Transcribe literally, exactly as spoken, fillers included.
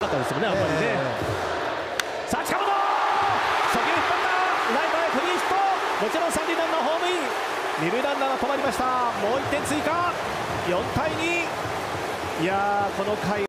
かったですもんね、あんまりね。さあ近本、初球引っ張ったライトへフリーヒット、もちろん三塁ランナーホームイン、二塁ランナーが止まりました。もういってん追加、よんたいに。いやーこの回